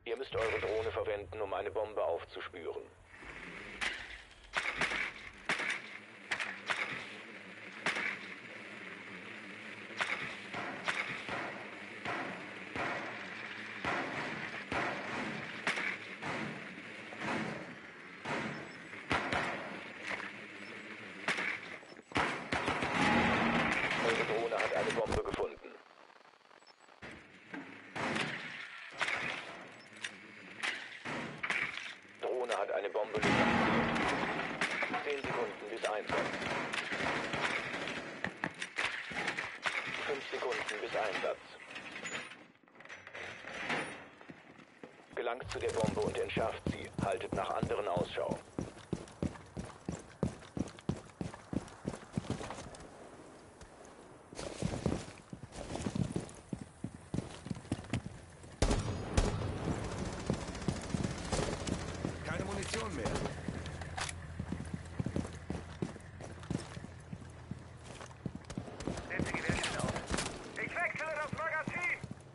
Ihr müsst eure Drohne verwenden, um eine Bombe aufzuspüren. Eure Drohne hat eine Bombe gefunden. Drohne hat eine Bombe lokalisiert. 10 Sekunden bis Einsatz. 5 Sekunden bis Einsatz. Gelangt zu der Bombe und entschärft sie. Haltet nach anderen Ausschau. Keine Munition mehr. Nehmen Sie Gewehrschüsse auf. Ich wechsle das Magazin!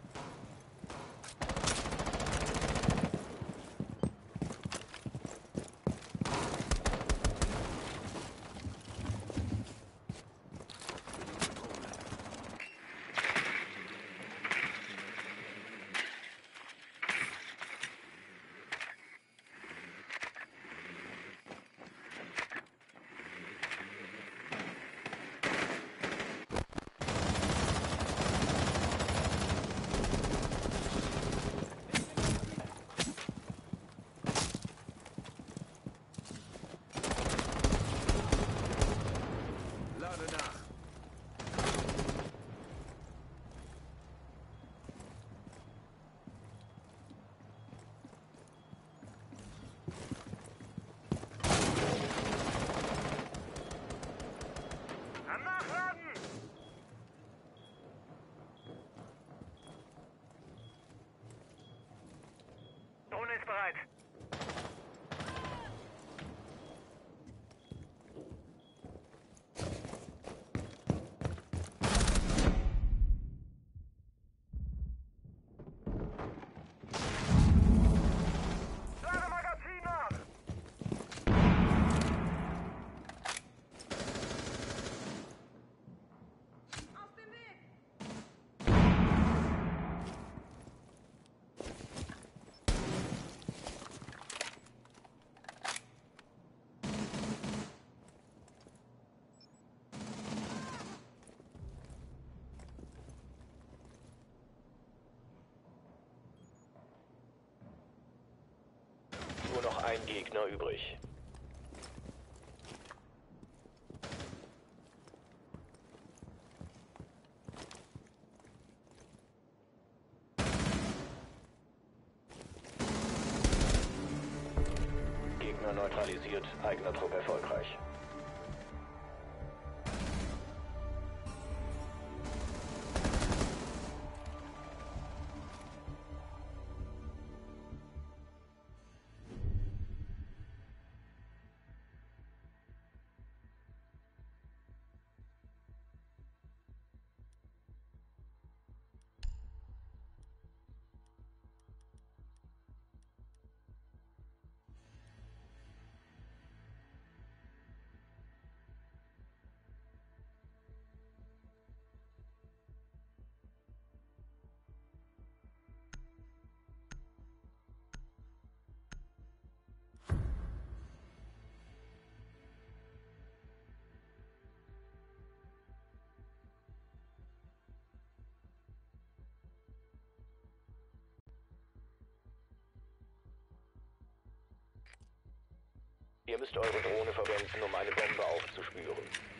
Lade nach. Am Nachladen! Drohne ist bereit. Lade Magazin nach! Auf dem Weg! Nur noch ein Gegner übrig. Gegner neutralisiert, eigener Trupp erfolgreich. Ihr müsst eure Drohne verwenden, um eine Bombe aufzuspüren.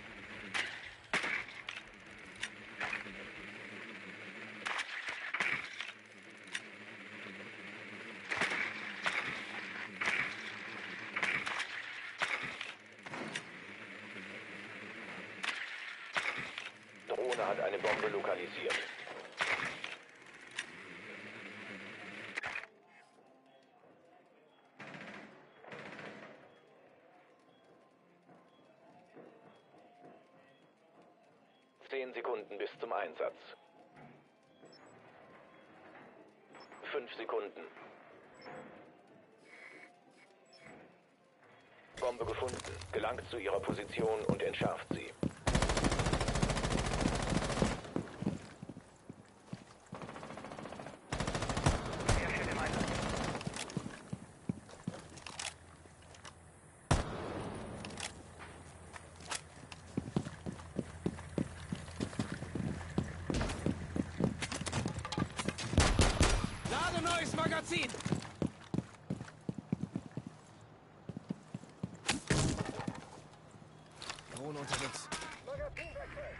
Drohne hat eine Bombe lokalisiert. Sekunden bis zum Einsatz. 5 Sekunden. Bombe gefunden. Gelangt zu ihrer Position und entschärft sie. Sehr schön im Einsatz. Lade neues Magazin! Drohne unterwegs. Magazinwechsel.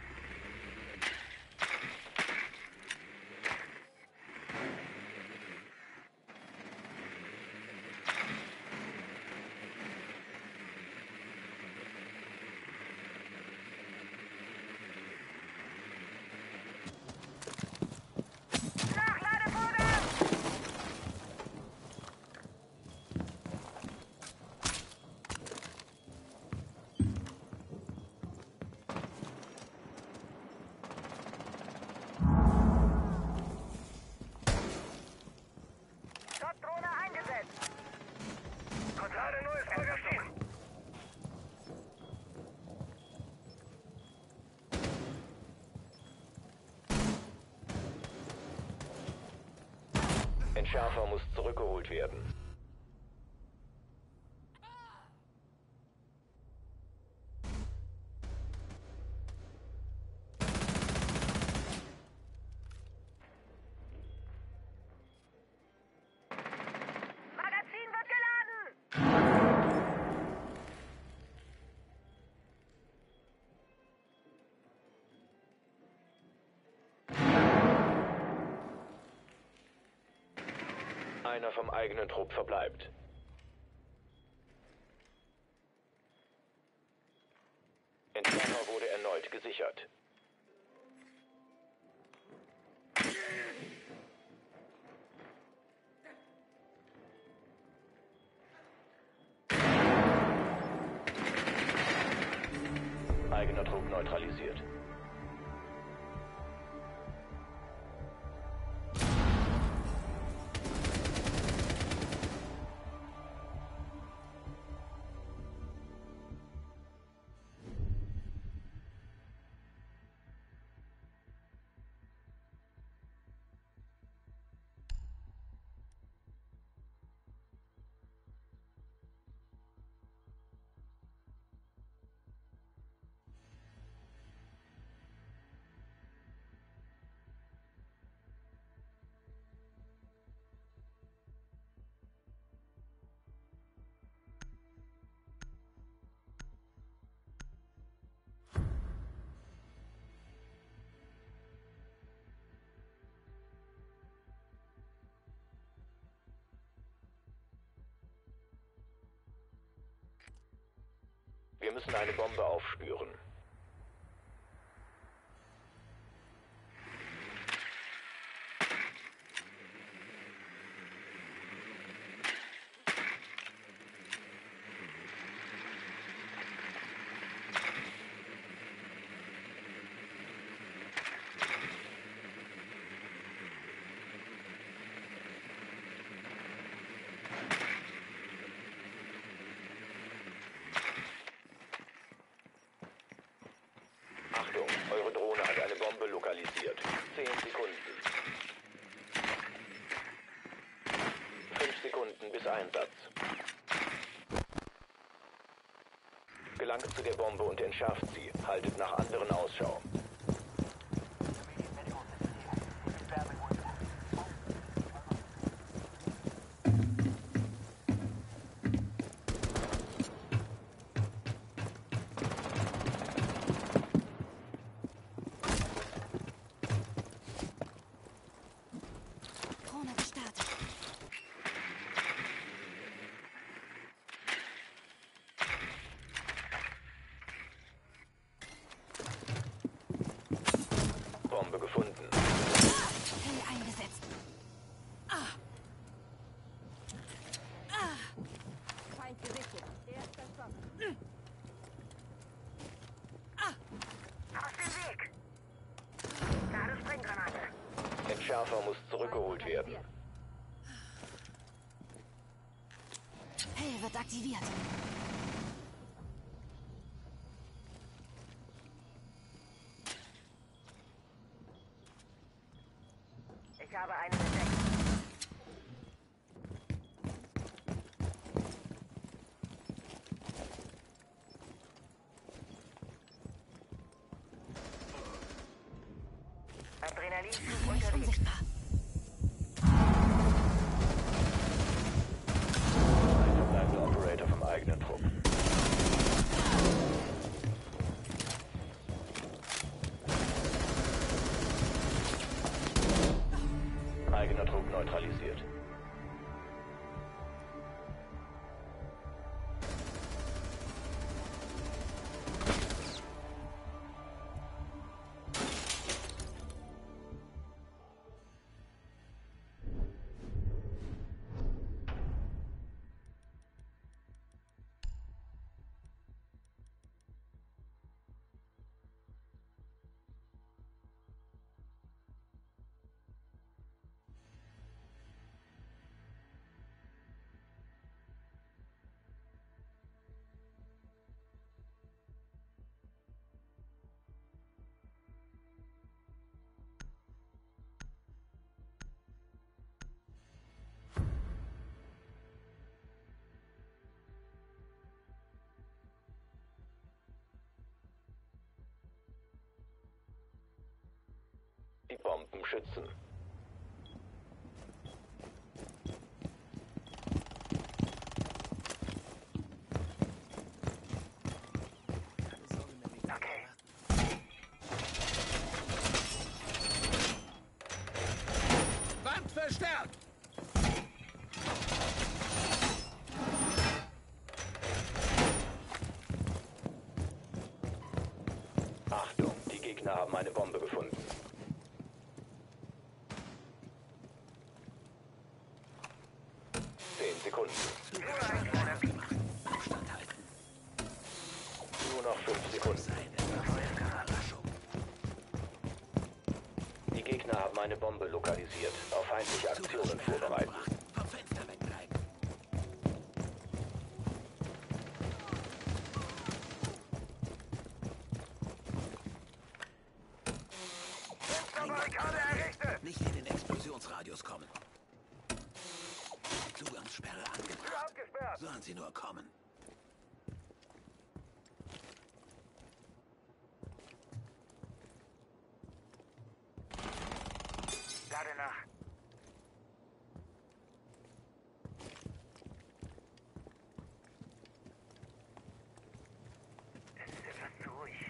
Nachladevorgang! Top-Drohne eingesetzt. Lade neues Magazin. Entschärfer muss zurückgeholt werden. Magazin wird geladen. Einer vom eigenen Trupp verbleibt. Entschärfer wurde erneut gesichert. Eigener Trupp neutralisiert. Wir müssen eine Bombe aufspüren. Achtung, eure Drohne hat eine Bombe lokalisiert. 10 Sekunden. 5 Sekunden bis Einsatz. Gelangt zu der Bombe und entschärft sie. Haltet nach anderen Ausschau. Drohne gestartet. Bombe gefunden. Hell eingesetzt. Feind gesichtet. Erster Stock. Aus dem Weg. Lade Springgranate. Entschärfer muss zurückgeholt werden. wird aktiviert. Ich habe einen entdeckt. Adrenalinschub Nicht unterwegs. unsichtbar. Ein verbleibender Operator vom eigenen Trupp. Eigener Trupp neutralisiert. Die Bomben schützen. Keine Sorge mehr, Nick. Okay. Wand verstärkt! Achtung, die Gegner haben eine Bombe gefunden. Sekunden. Nur noch 5 Sekunden. Die Gegner haben eine Bombe lokalisiert. Auf feindliche Aktionen vorbereiten. Vom Fenster wegbleiben. Barrikade errichtet! Nicht in den Explosionsradius kommen. Zugangssperre Tür angebracht. abgesperrt! Sollen sie nur kommen. Lade nach. Es ist etwas zu ruhig.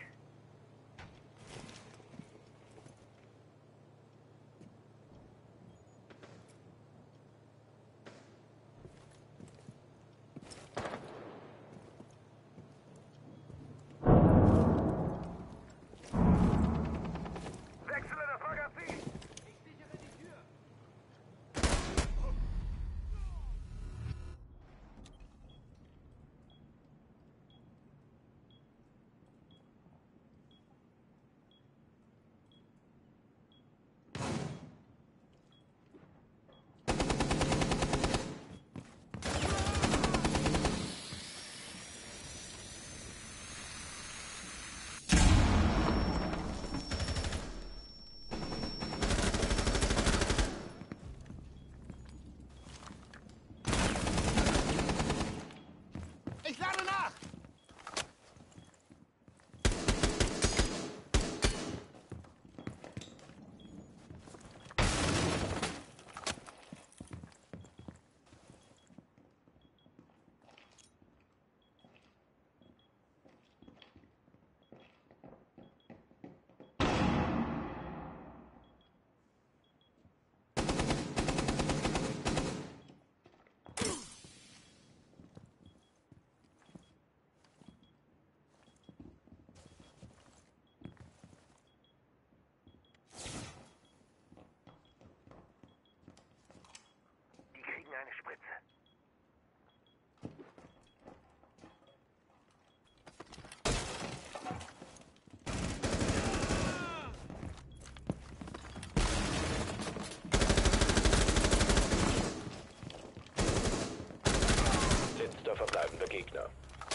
Gegner.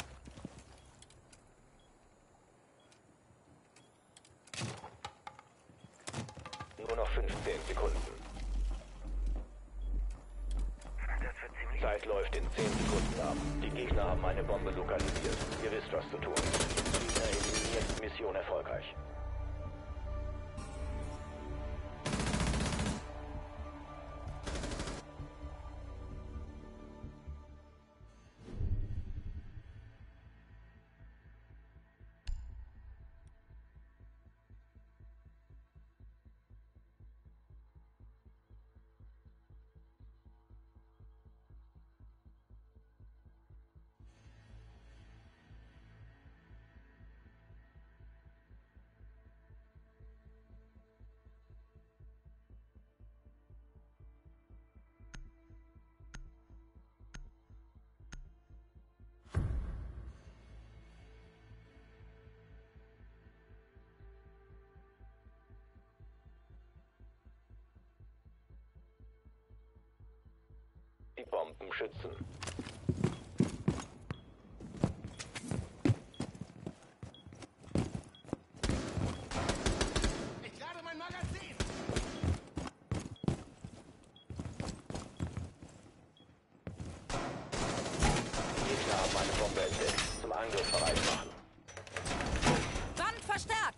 Nur noch 15 Sekunden. Das wird ziemlich... Zeit läuft in 10 Sekunden ab. Die Gegner haben eine Bombe lokalisiert. Ihr wisst, was zu tun ist. Gegner eliminiert, Mission erfolgreich. Die Bomben schützen. Ich lade mein Magazin! Die Gegner haben eine Bombe entdeckt. Zum Angriff bereit machen. Wand verstärkt!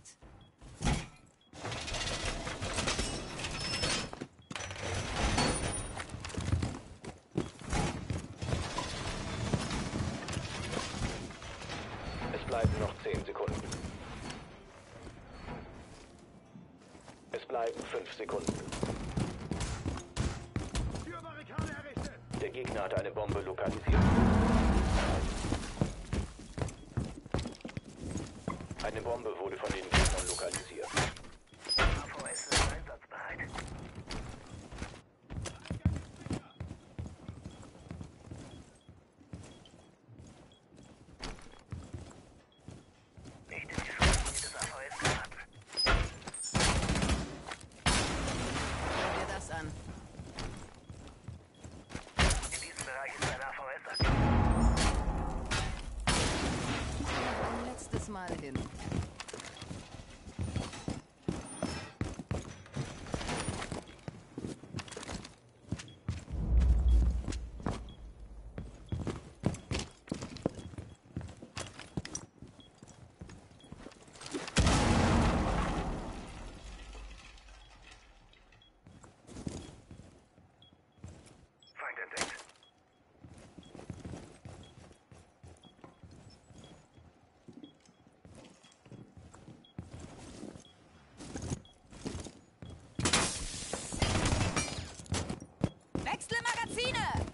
Es bleiben noch 10 Sekunden. Es bleiben 5 Sekunden. Türbarrikade errichtet! Der Gegner hat eine Bombe lokalisiert. Eine Bombe wurde von den Gegnern lokalisiert. AVS ist einsatzbereit. Nicht in die Schusslinie des AVS geraten. Schau dir das an. In diesem Bereich ist ein AVS aktiv. Ein letztes Mal hin. Feind entdeckt. Wechsle Magazine!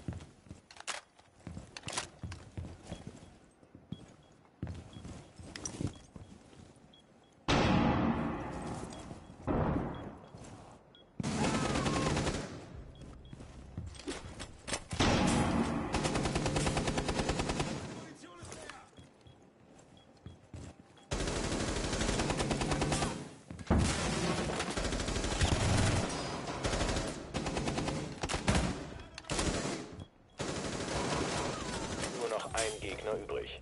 Nur noch ein Gegner übrig.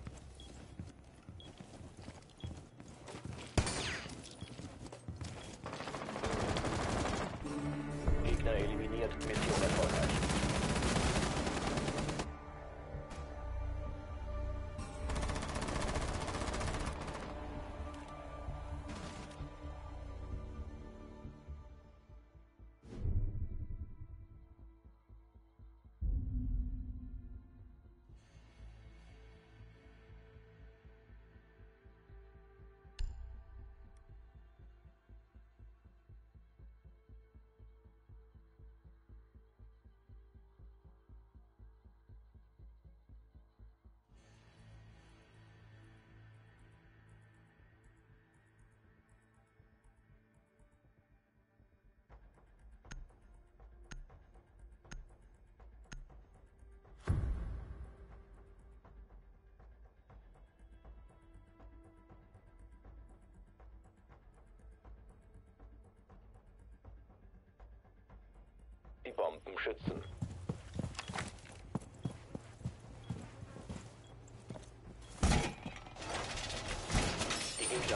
Gegner eliminiert, Mission erfolgreich. Die Bomben schützen.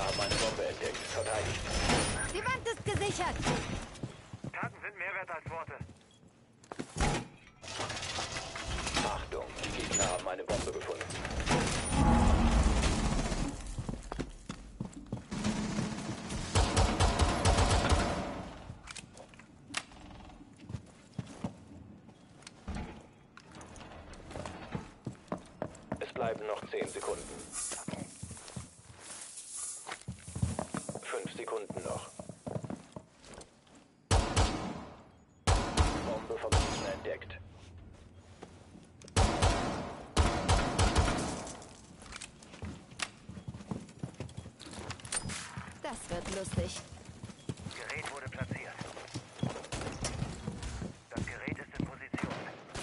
Gegner haben eine Bombe entdeckt. Verteidigt. Die Wand ist gesichert. Taten sind mehr wert als Worte. Achtung, die Gegner haben eine Bombe gefunden. Es bleiben noch 10 Sekunden. 5 Sekunden noch. Bombe vom Gegner entdeckt. Das wird lustig. Gerät wurde platziert. Das Gerät ist in Position.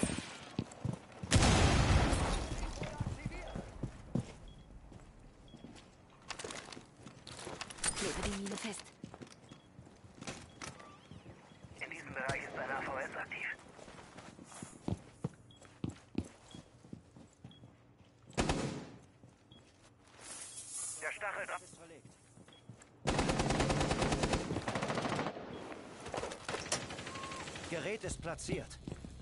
Klebe die Mine fest. In diesem Bereich ist ein AVS aktiv. Der Stacheldraht ist verlegt. Gerät ist platziert.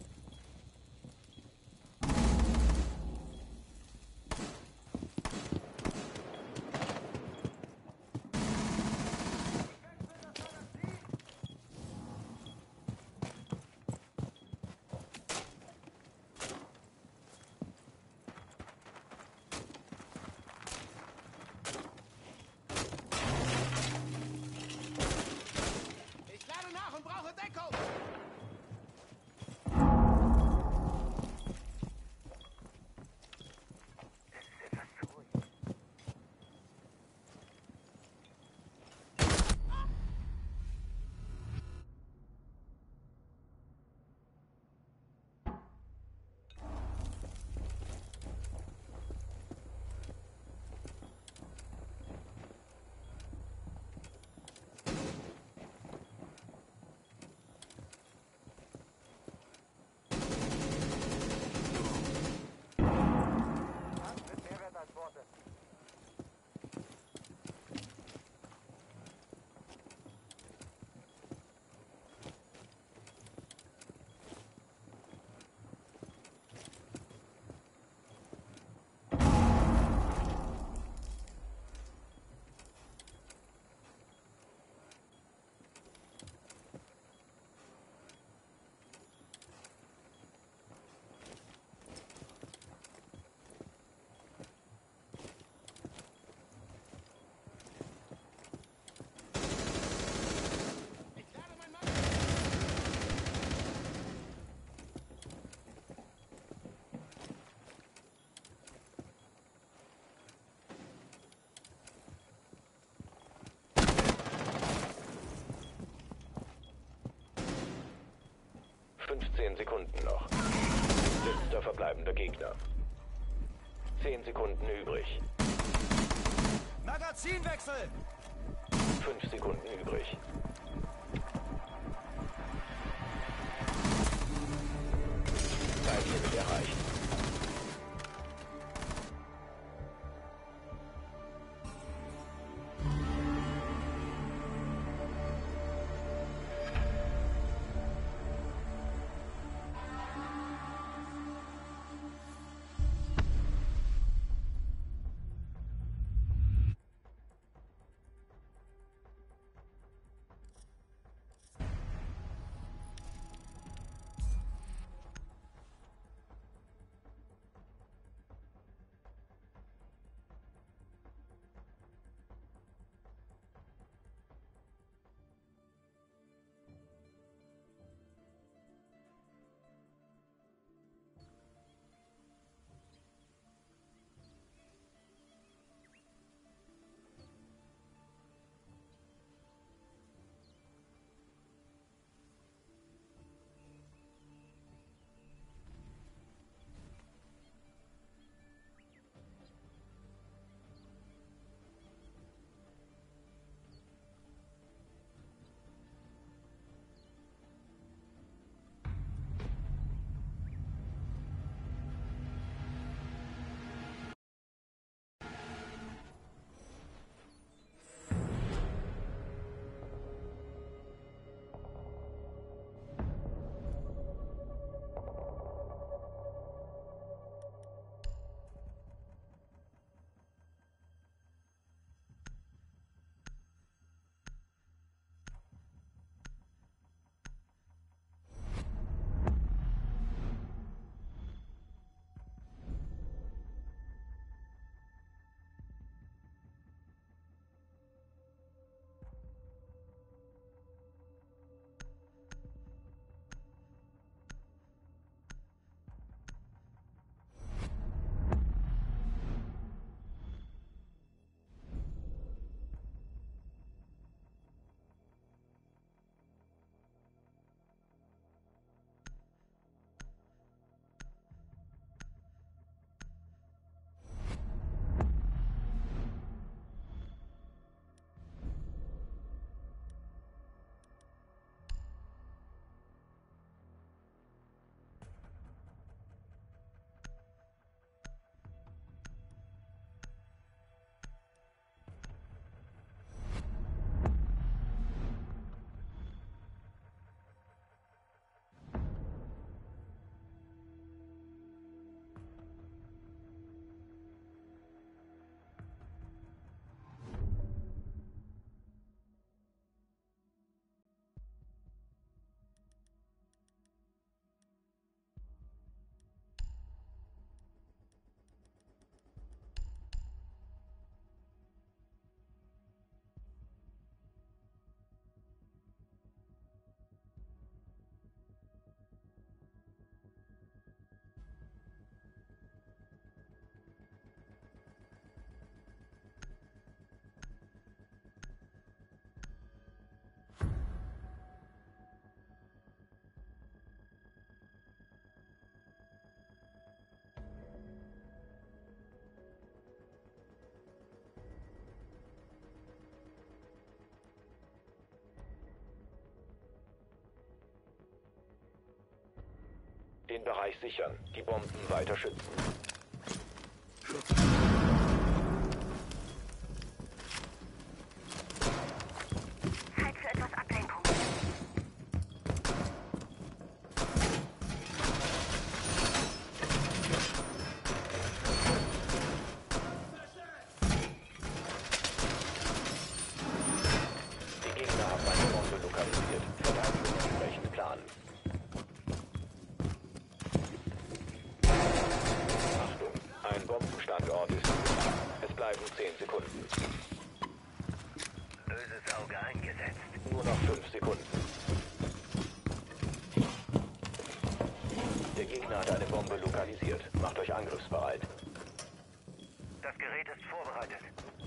Ich lade nach und brauche Deckung. Es ist etwas zu ruhig. Taten sind mehr wert als Worte. Ich lade mein Magazin. Fünfzehn Sekunden noch. Letzter verbleibender Gegner. 10 Sekunden übrig. Magazinwechsel! 5 Sekunden übrig. Zeitlimit erreicht. Den Bereich sichern. Die Bomben weiter schützen. Zeit für etwas Ablenkung. Die Gegner haben eine Bombe lokalisiert. Verteidigung entsprechend planen. Achtung, ein Bombenstandort ist sicher. Es bleiben 10 Sekunden. Böses Auge eingesetzt. Nur noch 5 Sekunden. Der Gegner hat eine Bombe lokalisiert. Macht euch angriffsbereit. Das Gerät ist vorbereitet.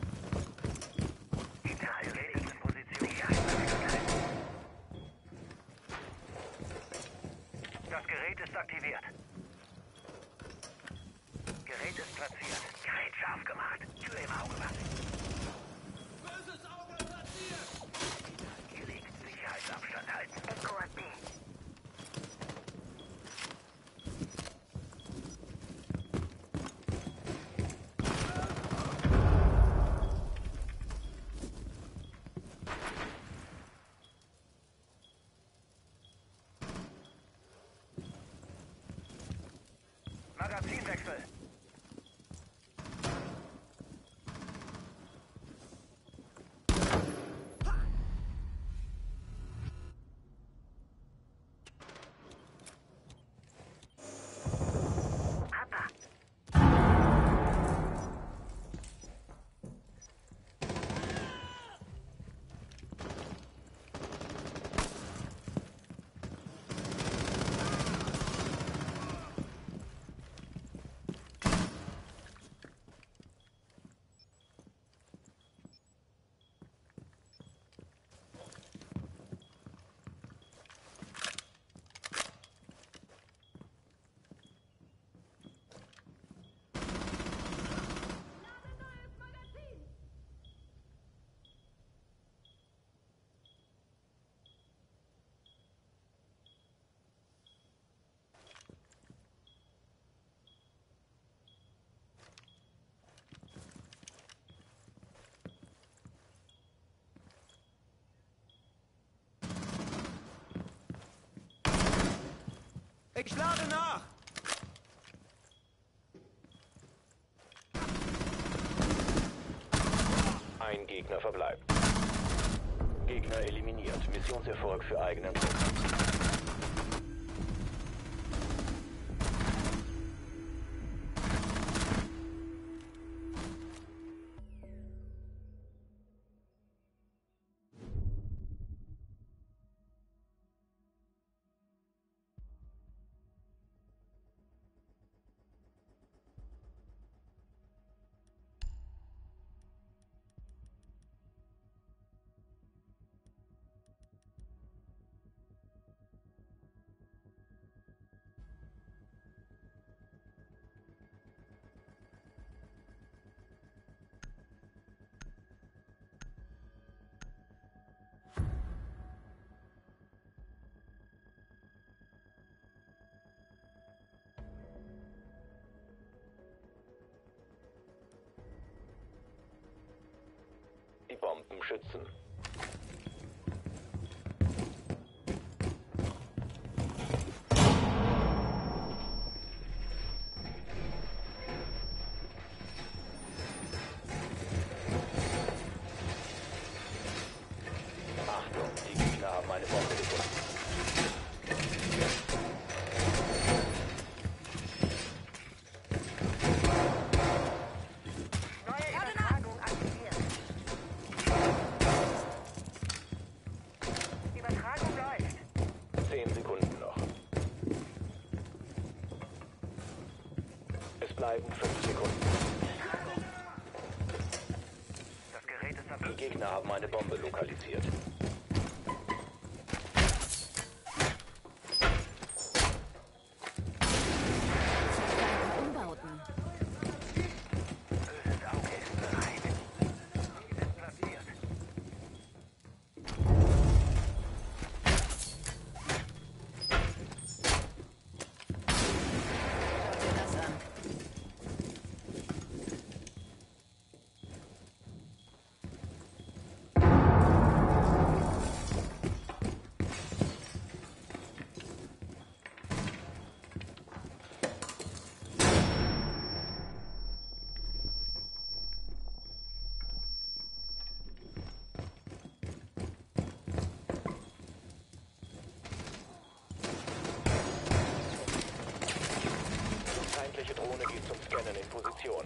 Die Gerät ist in Position. Das Gerät ist aktiviert. Gerät ist platziert. Gerät scharf gemacht. Tür im Auge was. Böses Auge platziert! Gelegt. Sicherheitsabstand halten. Echo an B. Magazinwechsel. Ich lade nach! Ein Gegner verbleibt. Gegner eliminiert. Missionserfolg für eigenen Trupp. Die Bomben schützen. Achtung, die Gegner haben eine Bombe gefunden. Neue Übertragung aktiviert. Übertragung läuft. 10 Sekunden noch. Es bleiben 5 Sekunden. Das Gerät ist Die Gegner haben eine Bombe lokalisiert. Umbauten. Böses Auge ist bereit. Ist platziert. Feindliche Drohne geht zum Scannen in Position.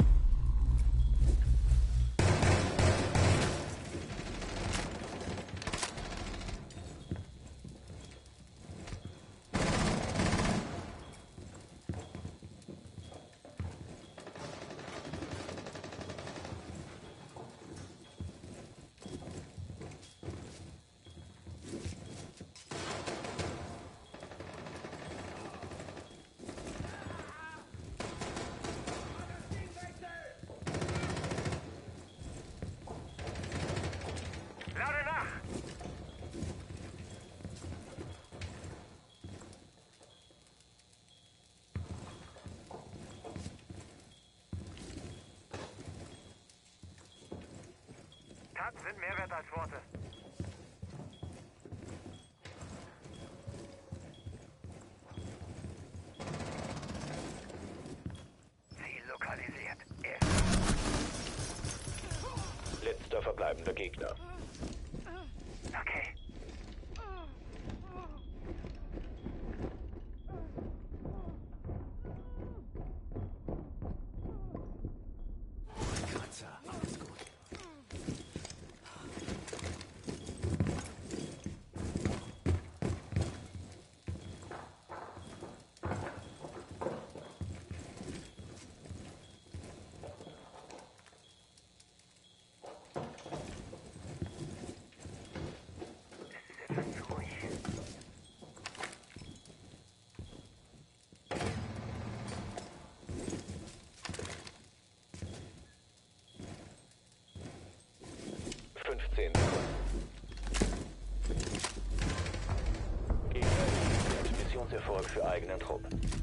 Lade nach! Taten sind mehr wert als Worte. Ziel lokalisiert. Letzter verbleibender Gegner. Okay. Kratzer, alles gut. Ruhig. 15 Sekunden. Gegner eliminiert. Missionserfolg für eigenen Trupp.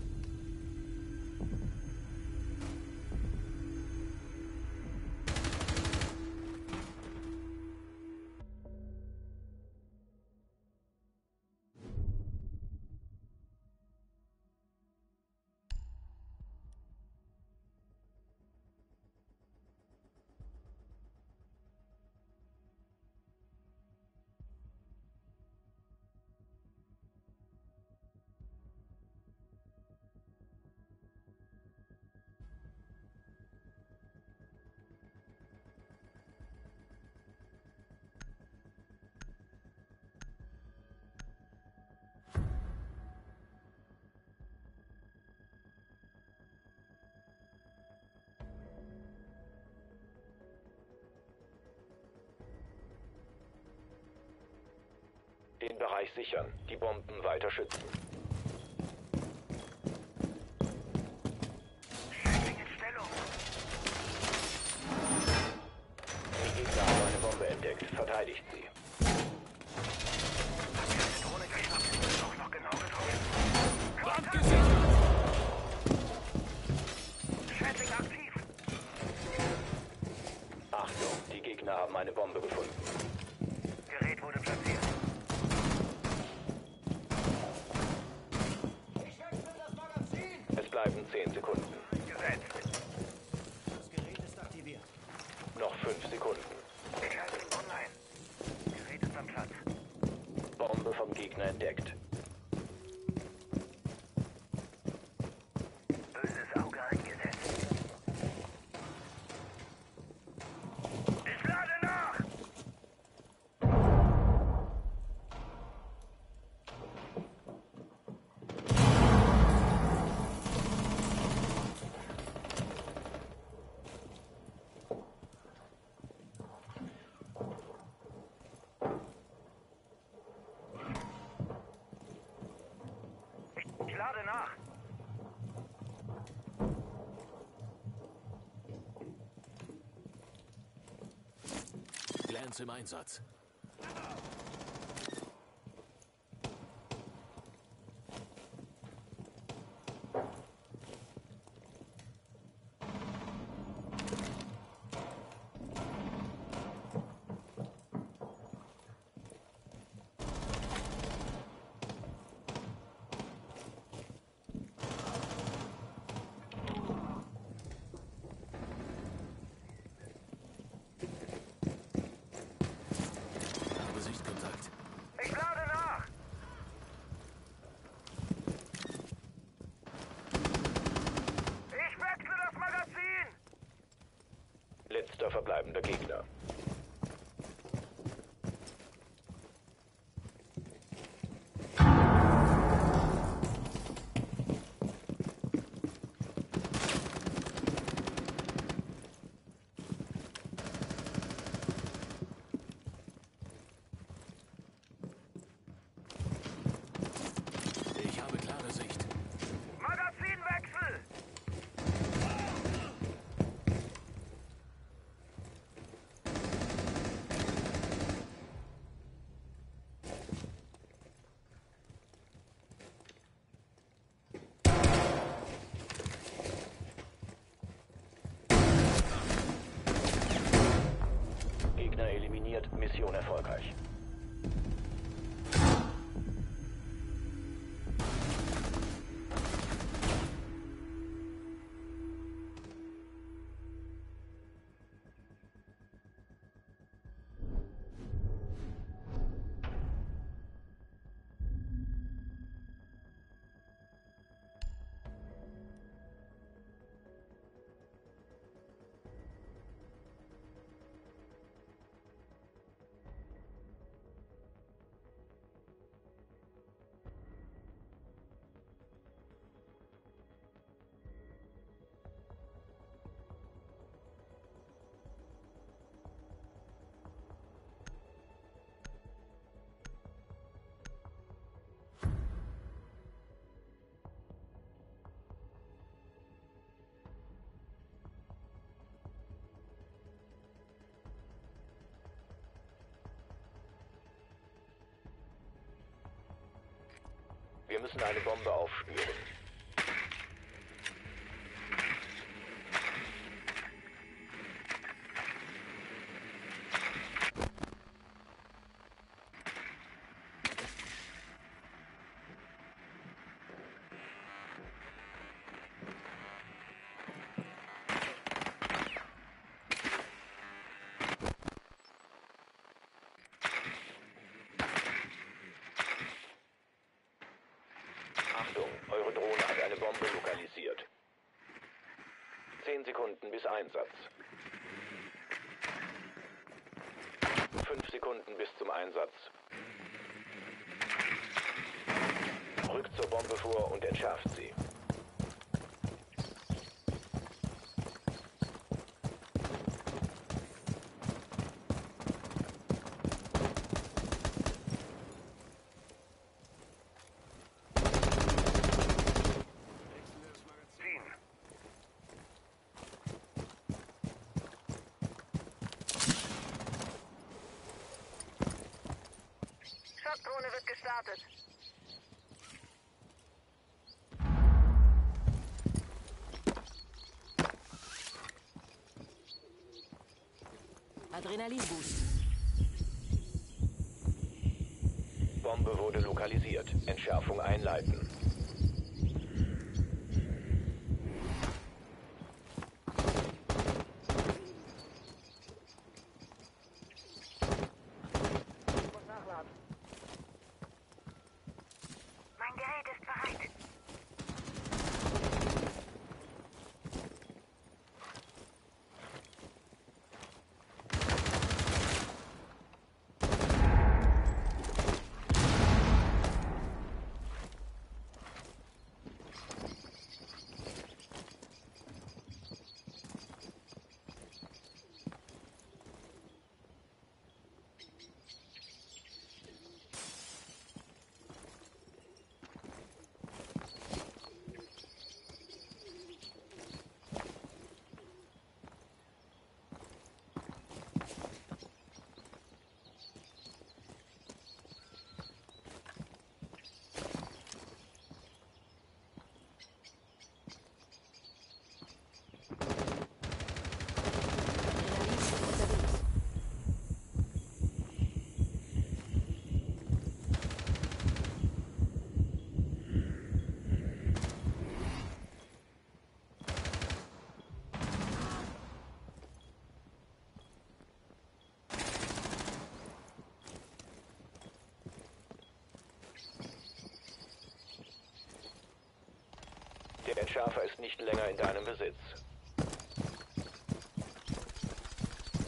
Den Bereich sichern, die Bomben weiter schützen. Schädling in Stellung. Die Gegner haben eine Bombe entdeckt. Verteidigt sie. Die Drohne geschnappt. Auch noch genau getroffen. Wand gesichert! Schädling aktiv. Achtung, die Gegner haben eine Bombe gefunden. Gerät wurde platziert. Es bleiben 10 Sekunden. Gesetzt. Das Gerät ist aktiviert. Noch 5 Sekunden. Schädling online. Gerät ist am Platz. Bombe vom Gegner entdeckt. Böses Auge eingesetzt. Ich lade nach! Ich lade nach! Glance im Einsatz. verbleibender Gegner. Ich habe klare Sicht. Magazinwechsel! Gegner eliminiert, Mission erfolgreich. Wir müssen eine Bombe aufspüren. Achtung, eure Drohne hat eine Bombe lokalisiert. 10 Sekunden bis Einsatz. 5 Sekunden bis zum Einsatz. Rückt zur Bombe vor und entschärft sie. Ziehen. Schottdrohne wird gestartet. Adrenalinboost. Bombe wurde lokalisiert. Entschärfung einleiten. Muss nachladen. Mein Gerät ist bereit. Der Entschärfer ist nicht länger in deinem Besitz.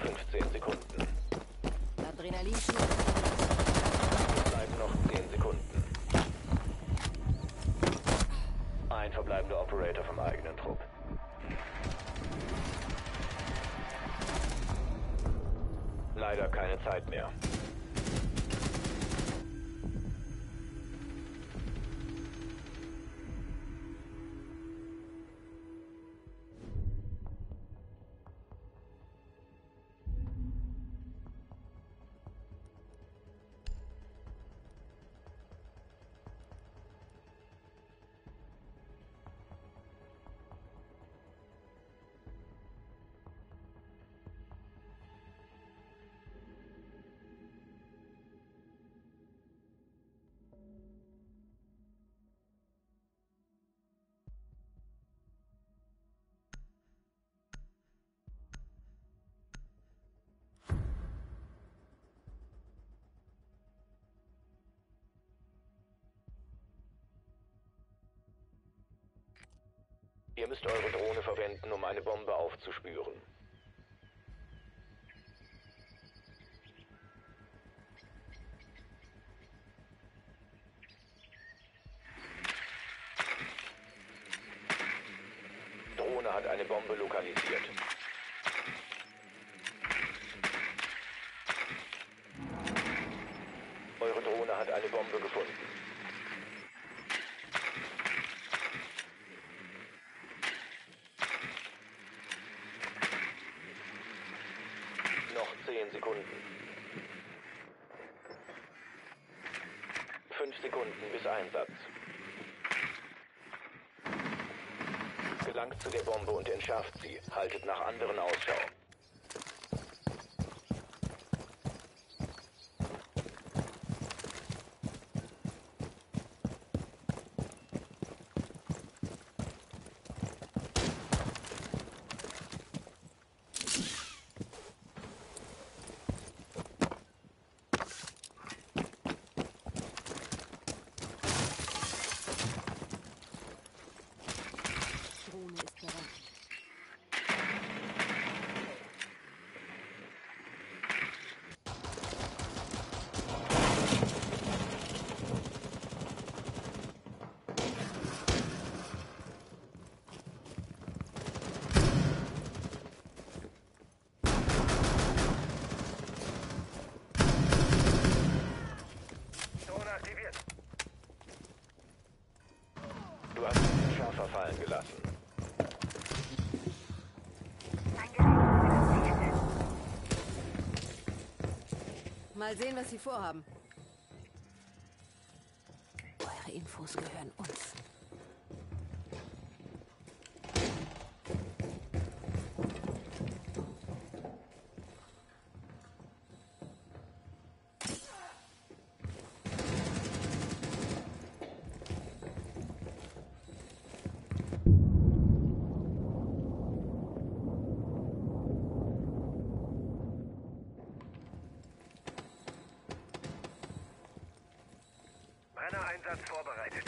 15 Sekunden. Adrenalinschub. Bleiben noch 10 Sekunden. Ein verbleibender Operator vom eigenen Trupp. Leider keine Zeit mehr. Ihr müsst eure Drohne verwenden, um eine Bombe aufzuspüren. Drohne hat eine Bombe lokalisiert. Eure Drohne hat eine Bombe gefunden. Noch 10 Sekunden. 5 Sekunden bis Einsatz. Gelangt zu der Bombe und entschärft sie. Haltet nach anderen Ausschau. Drohne ist bereit. Drohne aktiviert. Du hast den Schärfer fallen gelassen. Mal sehen, was sie vorhaben. Eure Infos gehören uns. Brenner-Einsatz vorbereitet.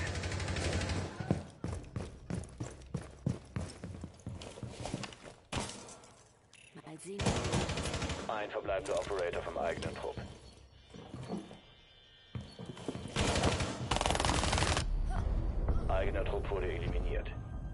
Mal sehen. Ein verbleibender Operator vom eigenen Trupp. Eigener Trupp wurde eliminiert.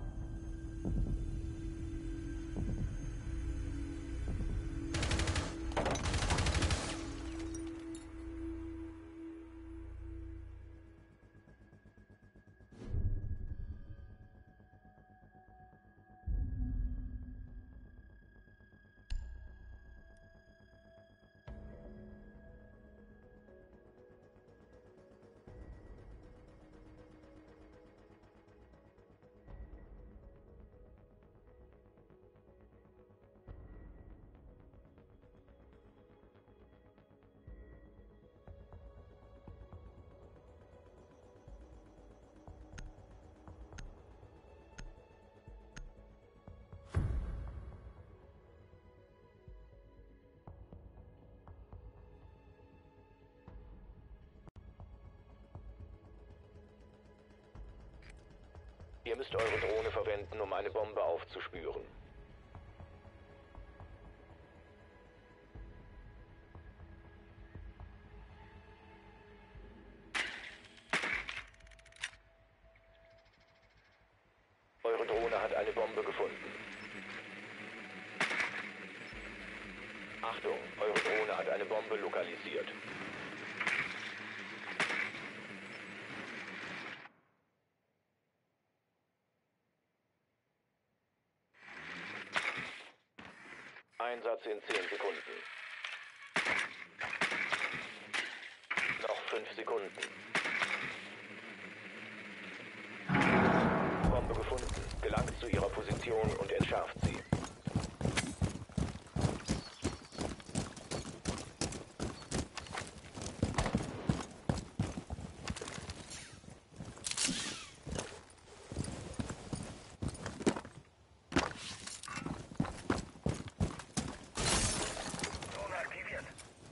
Ihr müsst eure Drohne verwenden, um eine Bombe aufzuspüren. Eure Drohne hat eine Bombe gefunden. Achtung, eure Drohne hat eine Bombe lokalisiert. Einsatz in 10 Sekunden. Noch 5 Sekunden. Bombe gefunden. Gelangt zu ihrer Position und entschärft sie. Drohne aktiviert.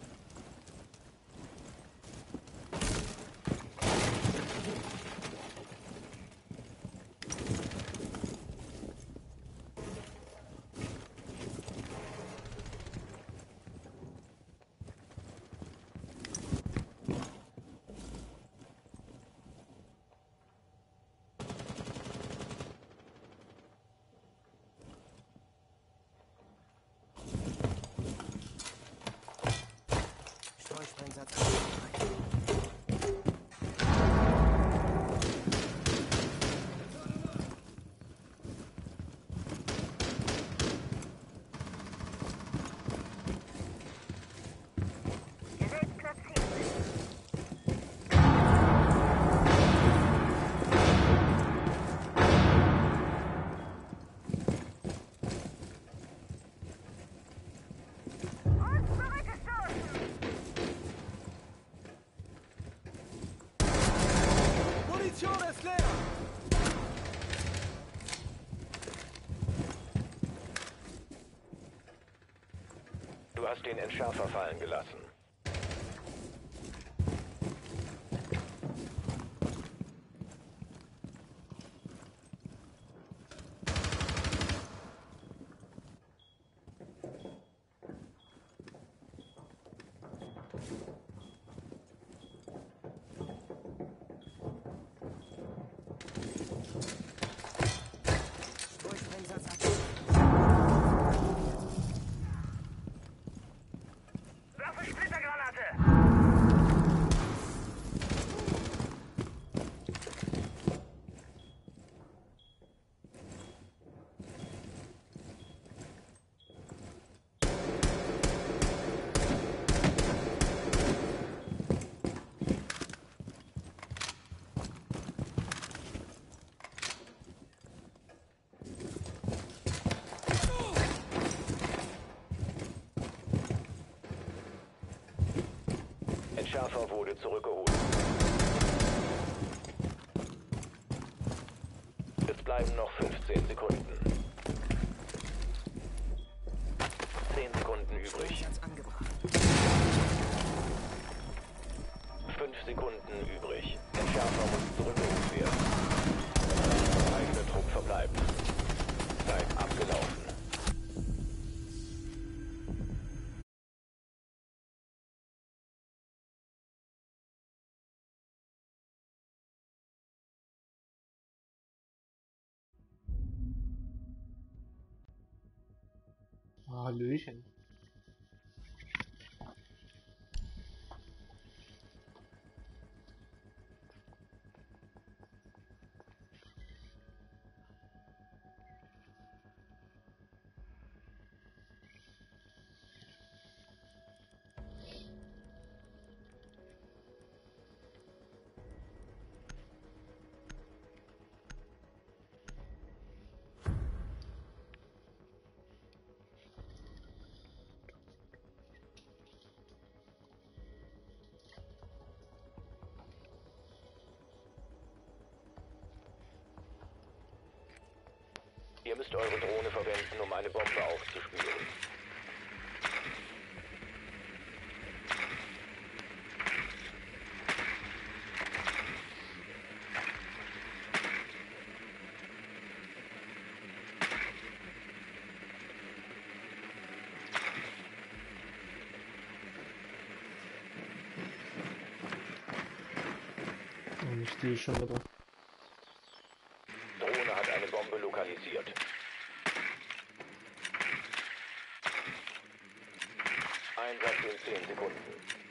Streusprengsatz. Gerät platziert. Und zurückgestoßen. Munition ist leer! Du hast den Entschärfer fallen gelassen. Streusprengsatz aktiv. Werfe Splittergranate. Entschärfer wurde zurückgeholt. Es bleiben noch 15 Sekunden. 10 Sekunden übrig. Streusatz angebracht. 5 Sekunden übrig. Entschärfer muss zurückgeholt werden. Eigener Trupp verbleibt. Zeit abgelaufen. Hallöchen. Ihr müsst eure Drohne verwenden, um eine Bombe aufzuspüren. Und ich stehe schon wieder. Drohne hat eine Bombe Bombe lokalisiert. Einsatz in 10 Sekunden.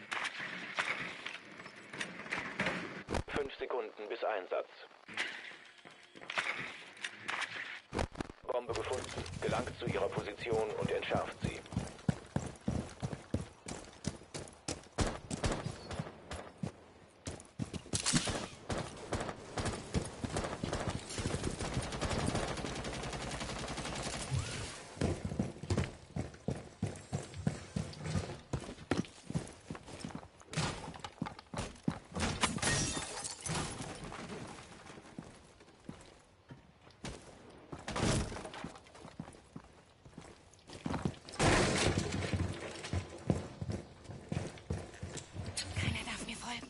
5 Sekunden bis Einsatz. Bombe gefunden. Gelangt zu ihrer Position und entschärft sie. Keiner darf mir folgen.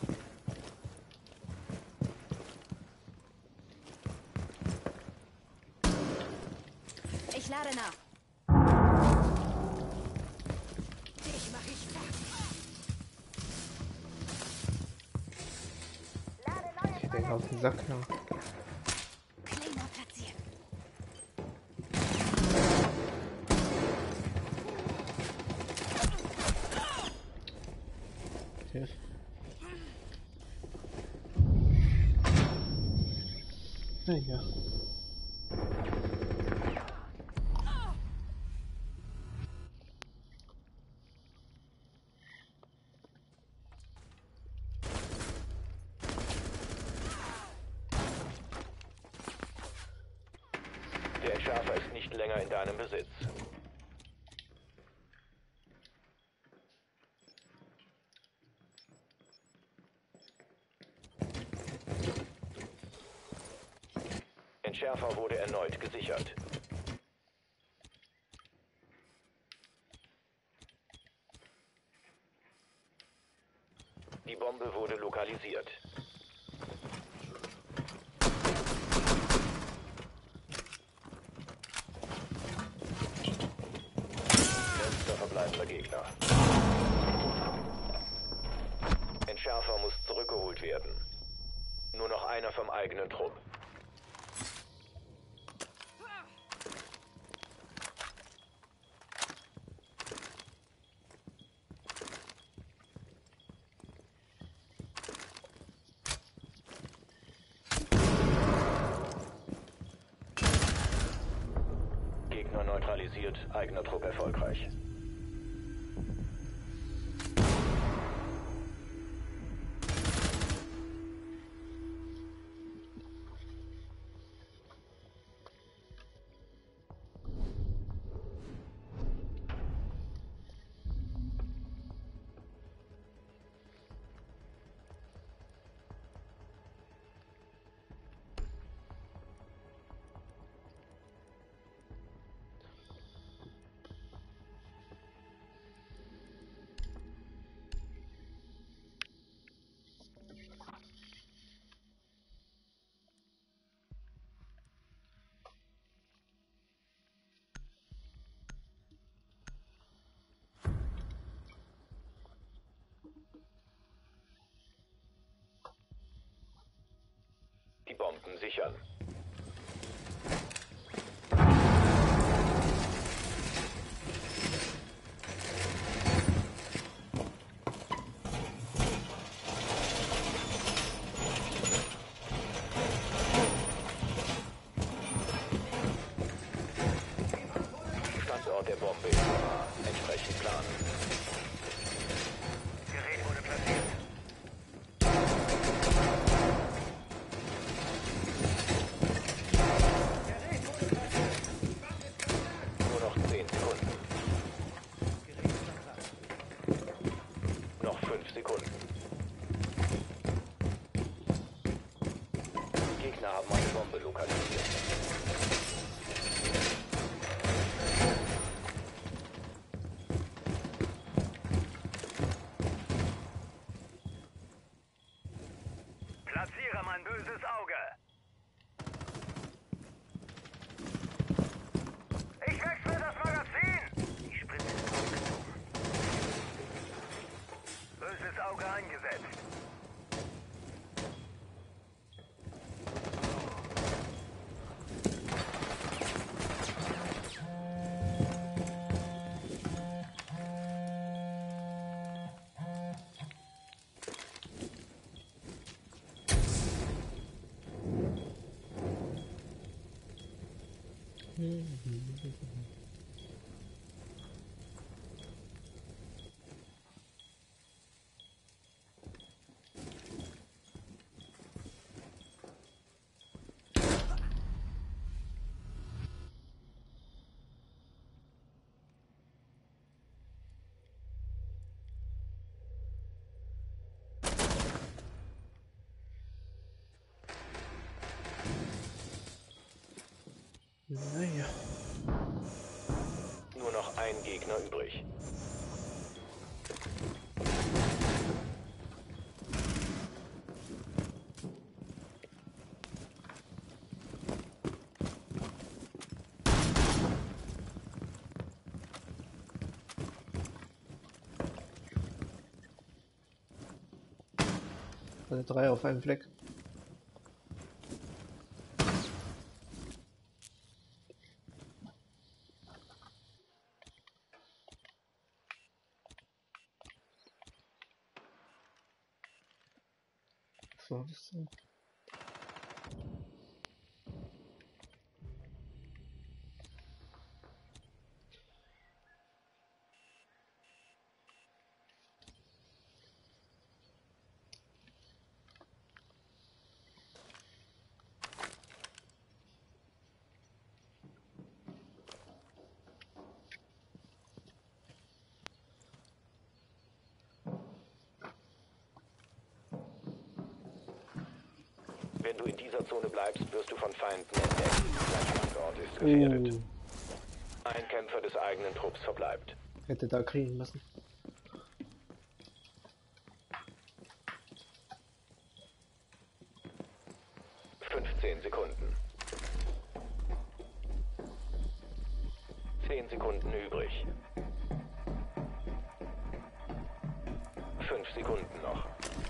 Ich lade nach. Dich mach ich fertig. Ich denke auf den Sack, ja. Claymore platziert. Yes. Ja. Der Entschärfer ist nicht länger in deinem Besitz. Entschärfer wurde erneut gesichert. Die Bombe wurde lokalisiert. Letzter verbleibender Gegner. Entschärfer muss zurückgeholt werden. Nur noch einer vom eigenen Trupp. Gegner neutralisiert, eigener Trupp erfolgreich. Die Bomben sichern. Standort der Bombe ist nah. Entsprechend planen. Gerät wurde platziert. Nur noch 10 Sekunden. Noch 5 Sekunden. Die Gegner haben eine Bombe lokalisiert. Platziere mein böses Auge. Ich wechsle das Magazin. Die Spritze ist aufgezogen. Böses Auge eingesetzt. Naja. Nur noch ein Gegner übrig. Alle drei auf einem Fleck. Was war das denn? Wenn du in dieser Zone bleibst, wirst du von Feinden entdeckt. Dein Standort ist gefährdet. Ein Kämpfer des eigenen Trupps verbleibt. Hätte da kriegen müssen. Sekunden. 10 Sekunden übrig. 5 Sekunden noch.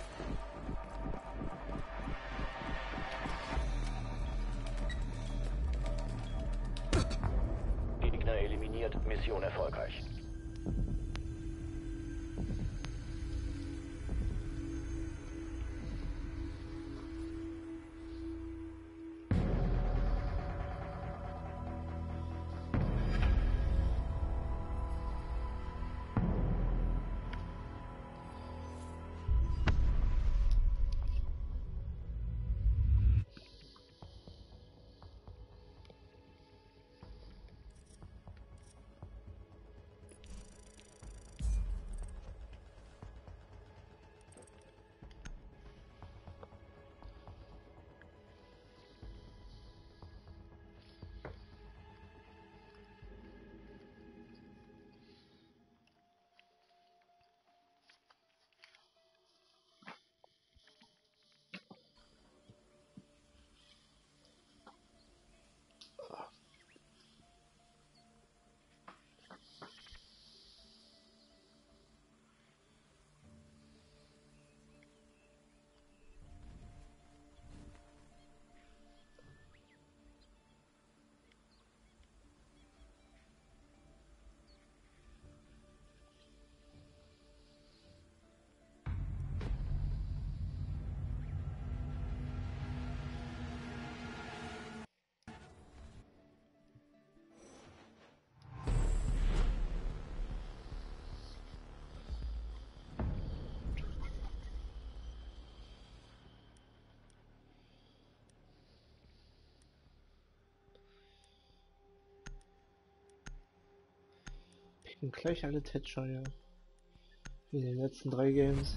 Gegner eliminiert. Mission erfolgreich. Und gleich alle Thatcher, ja. Wie in den letzten 3 Games.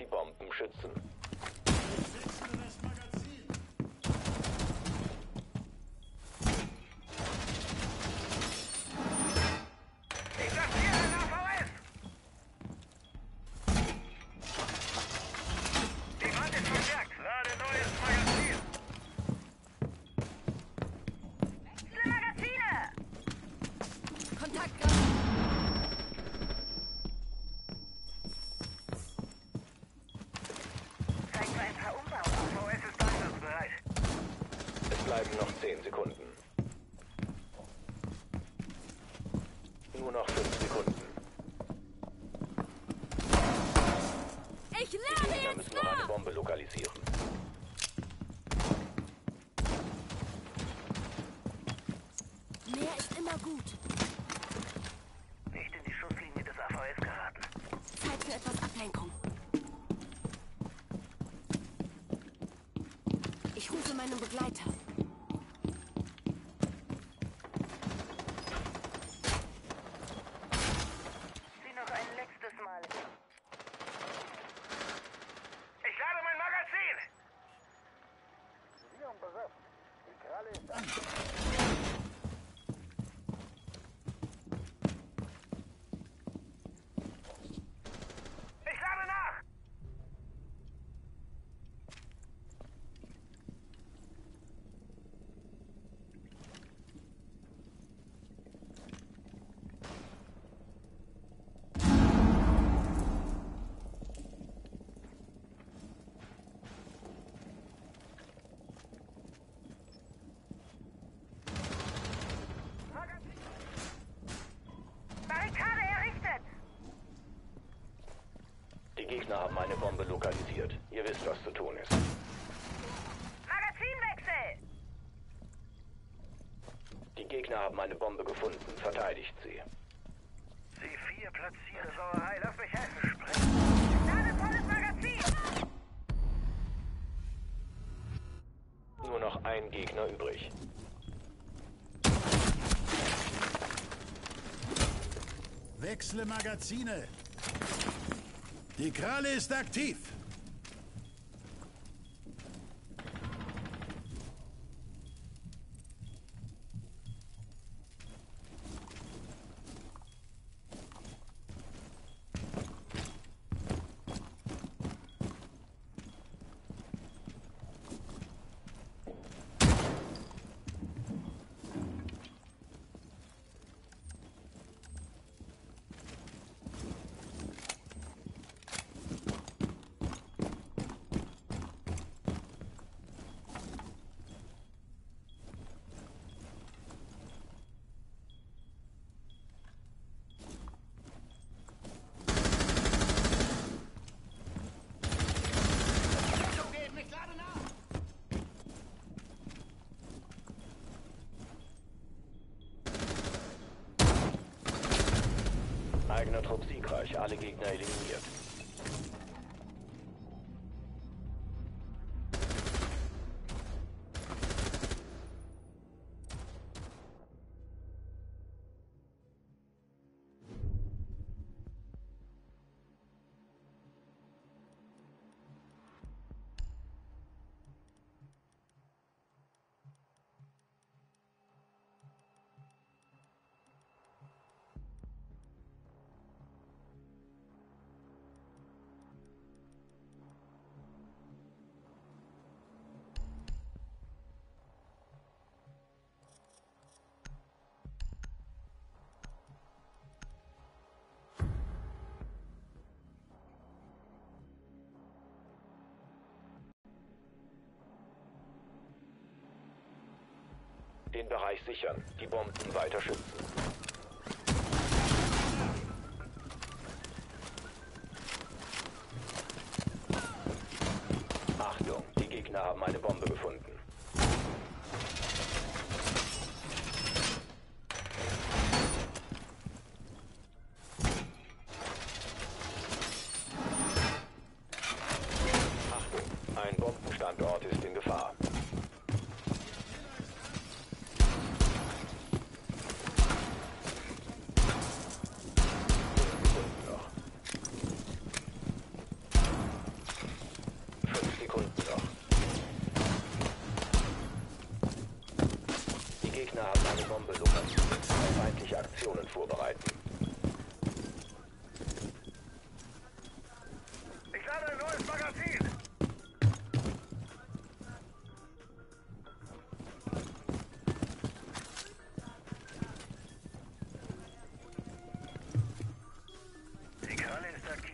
Bomben schützen. Ich platziere ein AVS! Die Wand ist verstärkt. Lade neues Magazin. Magazine! Kontakt gerade. Zeig mir ein paar Umbauten. AVS ist einsatzbereit. Es bleiben noch 10 Sekunden. Nur noch 5 Sekunden. Ich Die lade Gegner jetzt müssen noch eine nach! Bombe lokalisieren. Mehr ist immer gut. Nicht in die Schusslinie des AVS geraten. Zeit für etwas Ablenkung. Ich rufe meinen Begleiter. Sieh noch ein letztes Mal. Ich lade mein Magazin! Ich lade nach! Barrikade errichtet! Die Gegner haben eine Bombe lokalisiert. Ihr wisst, was zu tun ist. Magazinwechsel! Die Gegner haben eine Bombe gefunden. Verteidigt sie. C4 platziere Sauerei. Lass mich helfen, sprechen. Lade volles Magazin! Nur noch ein Gegner übrig. Wechsle Magazine. Die Kralle ist aktiv. Eigener Trupp siegreich. Alle Gegner eliminiert. Den Bereich sichern. Die Bomben weiter schützen. Achtung, die Gegner haben eine Bombe gefunden. Achtung, ein Bombenstandort ist in Gefahr. Sekunden noch. Die Gegner haben eine Bombe lokalisiert. Feindliche Aktionen vorbereiten. Ich lade ein neues Magazin. Die Kralle ist aktiv.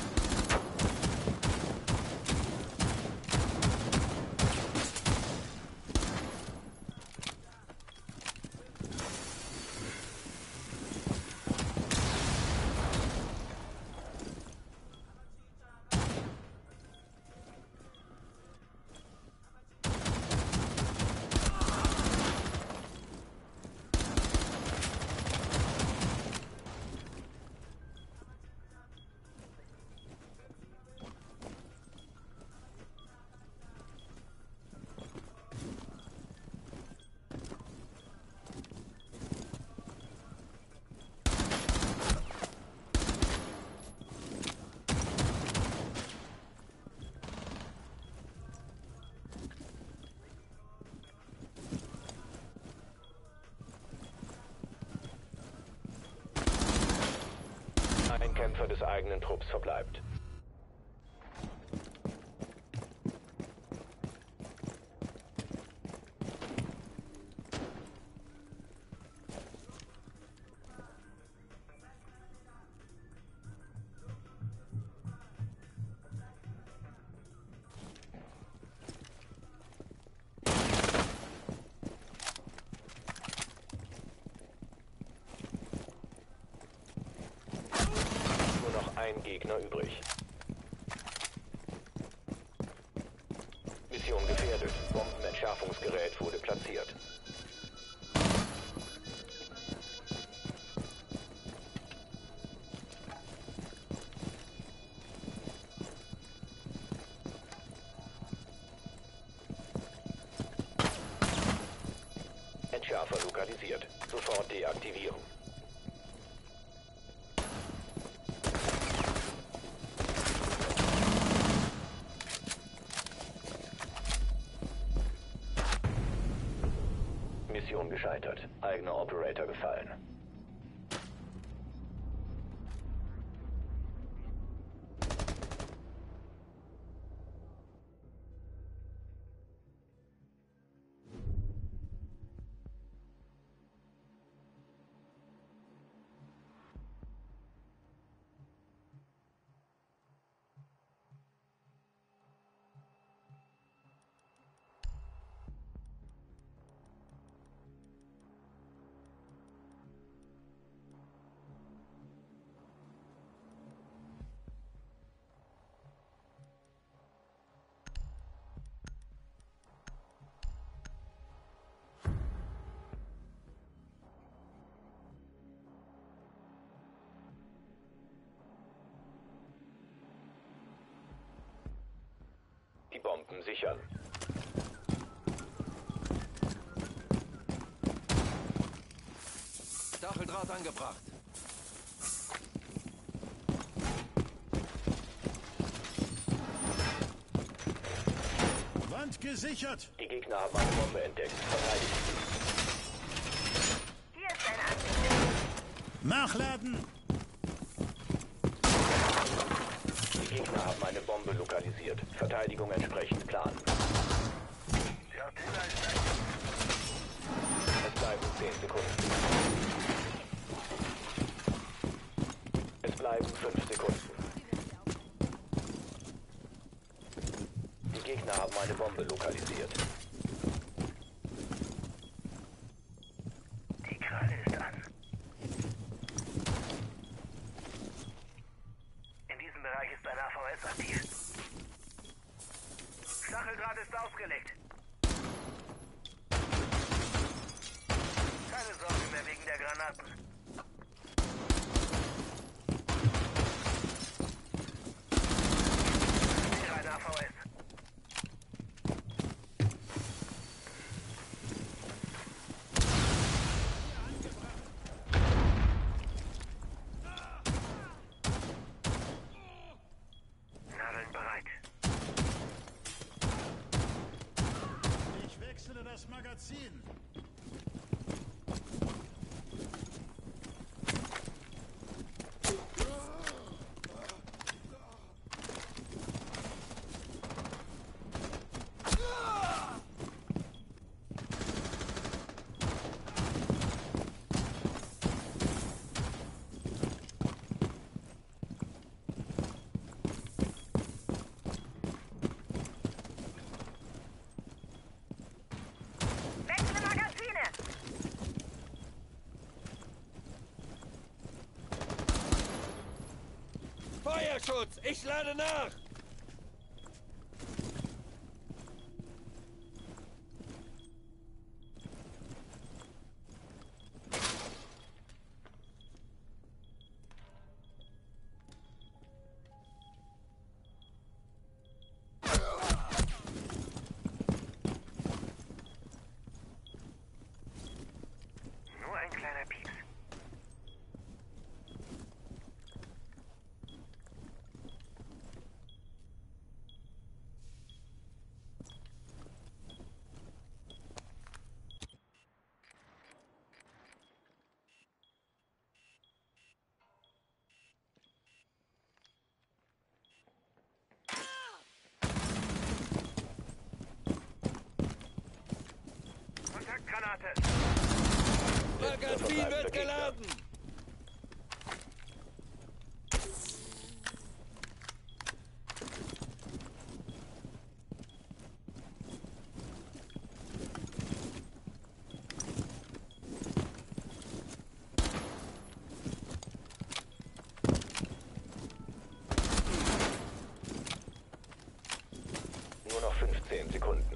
Ein Kämpfer des eigenen Trupps verbleibt. Nur noch ein Gegner übrig. Mission gefährdet. Bombenentschärfungsgerät wurde platziert. Entschärfer lokalisiert. Sofort deaktivieren. Mission gescheitert. Eigener Operator gefallen. Die Bomben sichern. Stacheldraht angebracht. Wand gesichert. Die Gegner haben eine Bombe entdeckt. Verteidigt Hier ist eine Ansicht. Nachladen. sie. Die Gegner haben eine Bombe lokalisiert. Verteidigung entsprechend planen. Die Attila ist aktiv. Es bleiben 10 Sekunden. Es bleiben 5 Sekunden. Die Gegner haben eine Bombe lokalisiert. Die Kralle ist an. In diesem Bereich ist ein AVS aktiv. Stacheldraht ist ausgelegt. Keine Sorge mehr wegen der Granaten. Hier ein AVS. Nadeln bereit. Magazin. Wechsle Magazine! Feuerschutz! Ich lade nach! Nur ein kleiner Pieps. Kontaktgranate! Magazin wird geladen! Nur noch 15 Sekunden.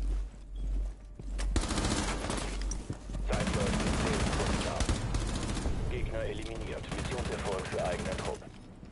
Zeit läuft in 10 Sekunden ab. Gegner eliminiert. Missionserfolg für eigene Truppe.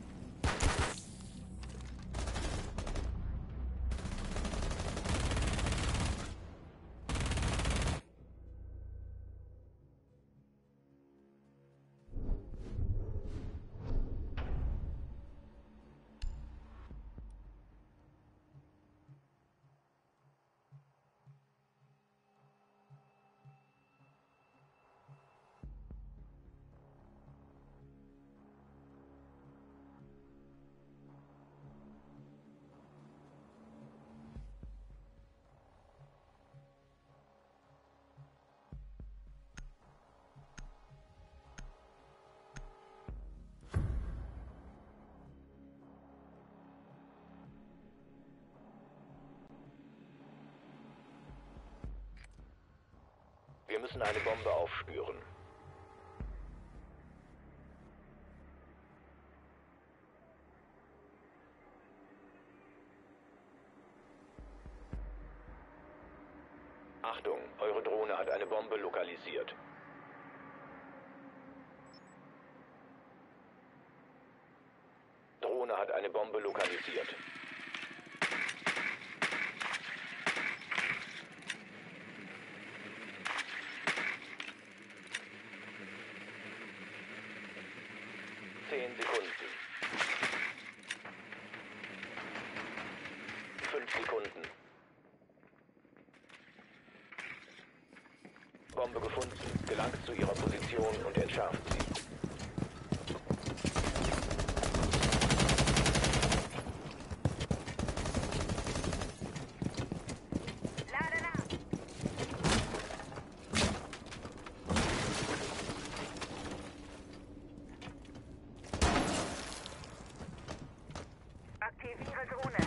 Wir müssen eine Bombe aufspüren. Achtung, eure Drohne hat eine Bombe lokalisiert. Drohne hat eine Bombe lokalisiert. Sekunden. 5 Sekunden. Bombe gefunden. Gelangt zu ihrer Position und entschärft sie. Aktiviere Drohne.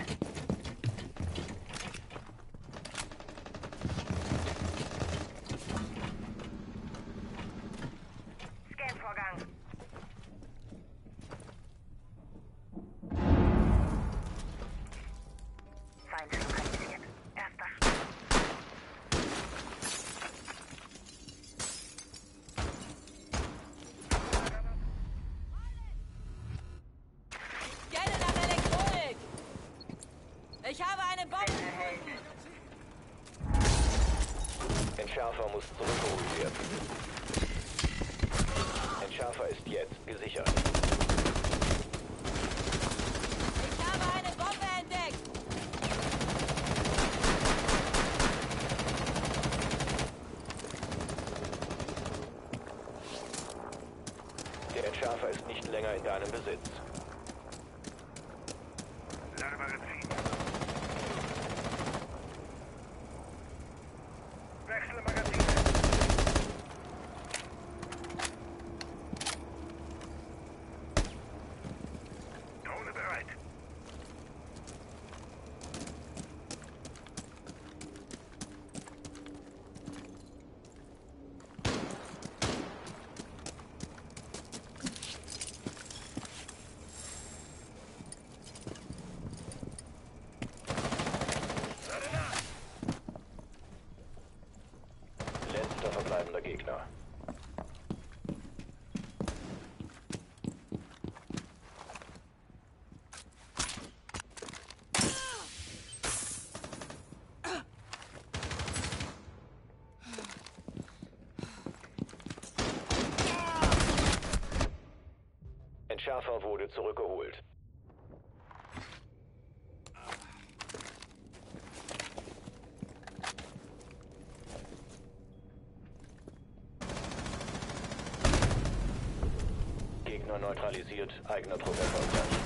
Scan-Vorgang. Feind lokalisiert. Erster Schritt. Gerne nach Elektronik! Ich habe eine Bombe gefunden! Entschärfer muss zurückgeholt werden. Entschärfer ist jetzt gesichert. Ich habe eine Bombe entdeckt! länger in deinem Besitz. Lade Magazin. Wechsle Magazine. Drohne bereit. Letzter verbleibender Gegner. Entschärfer wurde zurückgeholt. Gegner neutralisiert, eigener Trupp erfolgreich.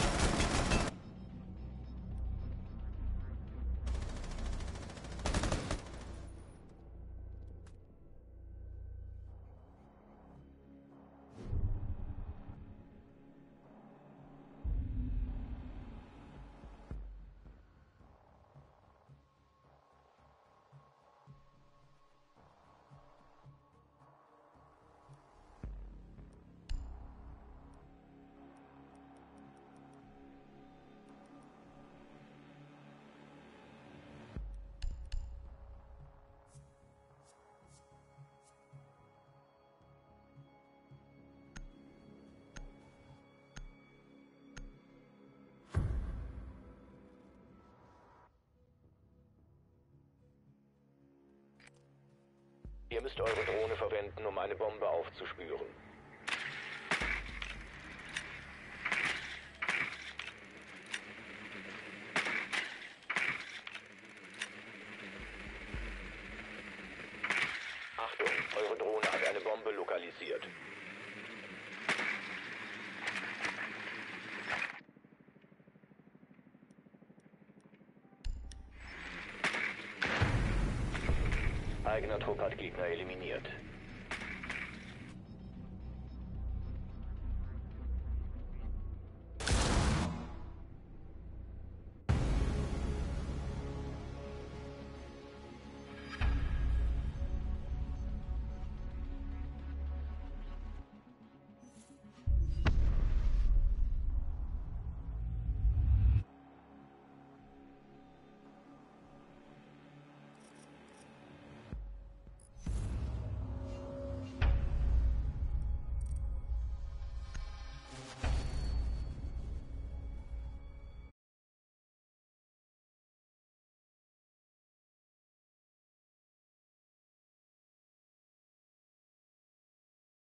Ihr müsst eure Drohne verwenden, um eine Bombe aufzuspüren. Achtung, eure Drohne hat eine Bombe lokalisiert. Eigener Trupp hat Gegner eliminiert.